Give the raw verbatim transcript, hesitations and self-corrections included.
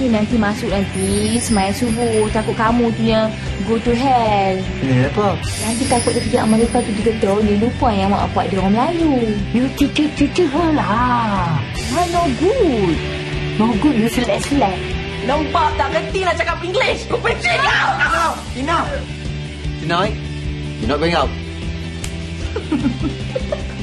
tu nanti masuk nanti semayang subuh. Takut kamu tu yang go to hell. Kenapa? Nanti takut dia pergi Amerika tu tiga tahun. Dia lupa yang mak bapak dia orang Melayu. You teacher-teacher lah. Why no good? No good, you select-select. Nampak tak berhenti nak cakap English. Kau pencet kau. Enough. Tonight, you're not going out.